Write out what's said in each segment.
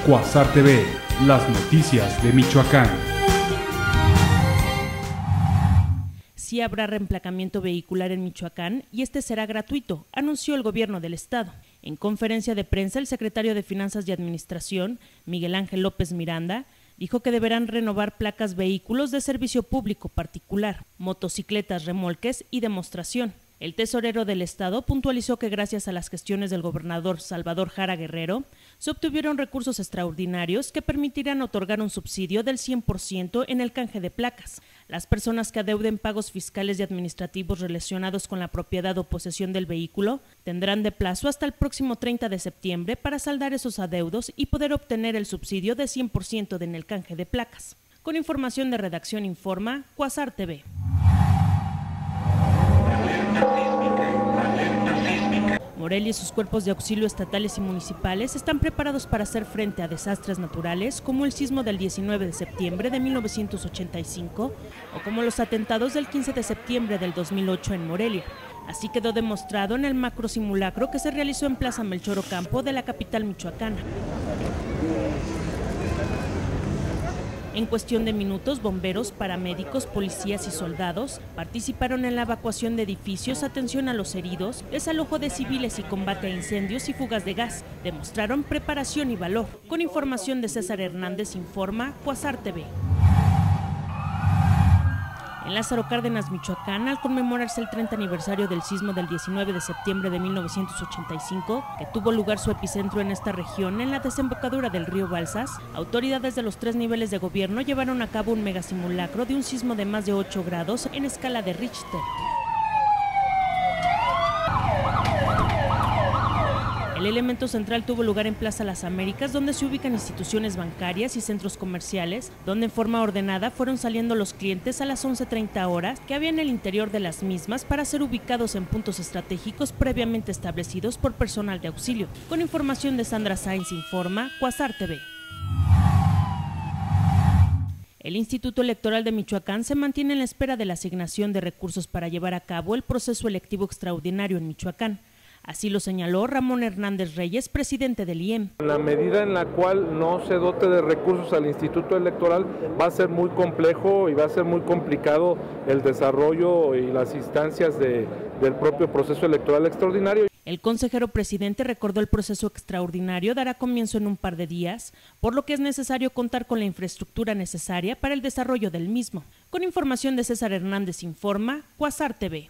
Cuasar TV, las noticias de Michoacán. Sí habrá reemplacamiento vehicular en Michoacán y este será gratuito, anunció el gobierno del estado. En conferencia de prensa, el secretario de Finanzas y Administración, Miguel Ángel López Miranda, dijo que deberán renovar placas vehículos de servicio público particular, motocicletas, remolques y demostración. El tesorero del estado puntualizó que gracias a las gestiones del gobernador Salvador Jara Guerrero, se obtuvieron recursos extraordinarios que permitirán otorgar un subsidio del 100% en el canje de placas. Las personas que adeuden pagos fiscales y administrativos relacionados con la propiedad o posesión del vehículo tendrán de plazo hasta el próximo 30 de septiembre para saldar esos adeudos y poder obtener el subsidio de 100% en el canje de placas. Con información de redacción informa Cuasar TV. Morelia y sus cuerpos de auxilio estatales y municipales están preparados para hacer frente a desastres naturales como el sismo del 19 de septiembre de 1985 o como los atentados del 15 de septiembre del 2008 en Morelia. Así quedó demostrado en el macro simulacro que se realizó en Plaza Melchor Ocampo de la capital michoacana. En cuestión de minutos, bomberos, paramédicos, policías y soldados participaron en la evacuación de edificios, atención a los heridos, desalojo de civiles y combate a incendios y fugas de gas. Demostraron preparación y valor. Con información de César Hernández, informa Cuasar TV. En Lázaro Cárdenas, Michoacán, al conmemorarse el 30 aniversario del sismo del 19 de septiembre de 1985, que tuvo lugar su epicentro en esta región, en la desembocadura del río Balsas, autoridades de los 3 niveles de gobierno llevaron a cabo un megasimulacro de un sismo de más de 8 grados en escala de Richter. El elemento central tuvo lugar en Plaza Las Américas, donde se ubican instituciones bancarias y centros comerciales, donde en forma ordenada fueron saliendo los clientes a las 11:30 horas que había en el interior de las mismas para ser ubicados en puntos estratégicos previamente establecidos por personal de auxilio. Con información de Sandra Sáenz, informa Cuasar TV. El Instituto Electoral de Michoacán se mantiene en la espera de la asignación de recursos para llevar a cabo el proceso electivo extraordinario en Michoacán. Así lo señaló Ramón Hernández Reyes, presidente del IEM. En la medida en la cual no se dote de recursos al Instituto Electoral, va a ser muy complejo y va a ser muy complicado el desarrollo y las instancias del propio proceso electoral extraordinario. El consejero presidente recordó el proceso extraordinario dará comienzo en un par de días, por lo que es necesario contar con la infraestructura necesaria para el desarrollo del mismo. Con información de César Hernández, informa Cuasar TV.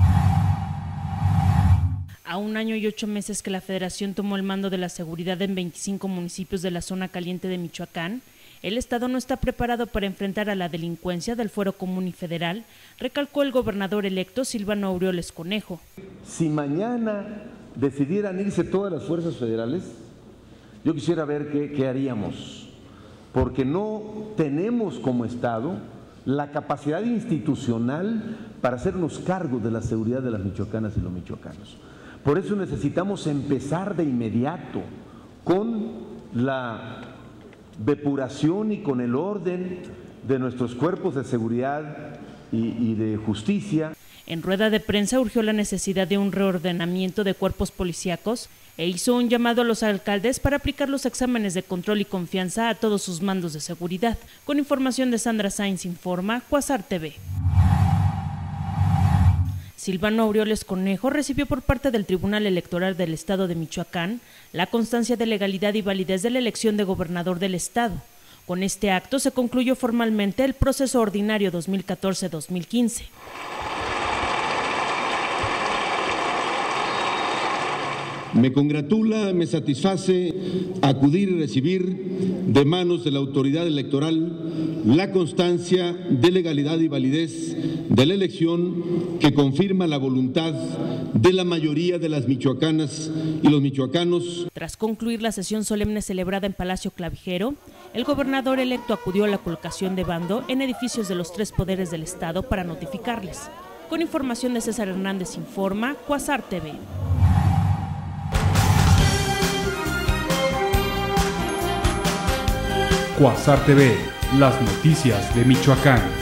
A 1 año y 8 meses que la Federación tomó el mando de la seguridad en 25 municipios de la zona caliente de Michoacán, el Estado no está preparado para enfrentar a la delincuencia del Fuero Común y Federal, recalcó el gobernador electo Silvano Aureoles Conejo. Si mañana decidieran irse todas las fuerzas federales, yo quisiera ver qué haríamos, porque no tenemos como Estado la capacidad institucional para hacernos cargo de la seguridad de las michoacanas y los michoacanos. Por eso necesitamos empezar de inmediato con la depuración y con el orden de nuestros cuerpos de seguridad y de justicia. En rueda de prensa urgió la necesidad de un reordenamiento de cuerpos policíacos e hizo un llamado a los alcaldes para aplicar los exámenes de control y confianza a todos sus mandos de seguridad. Con información de Sandra Sáenz, informa Cuasar TV. Silvano Aureoles Conejo recibió por parte del Tribunal Electoral del Estado de Michoacán la constancia de legalidad y validez de la elección de gobernador del Estado. Con este acto se concluyó formalmente el proceso ordinario 2014-2015. Me congratula, me satisface acudir y recibir de manos de la autoridad electoral la constancia de legalidad y validez de la elección que confirma la voluntad de la mayoría de las michoacanas y los michoacanos. Tras concluir la sesión solemne celebrada en Palacio Clavijero, el gobernador electo acudió a la colocación de bando en edificios de los 3 poderes del Estado para notificarles. Con información de César Hernández, informa Cuasar TV. Cuasar TV, las noticias de Michoacán.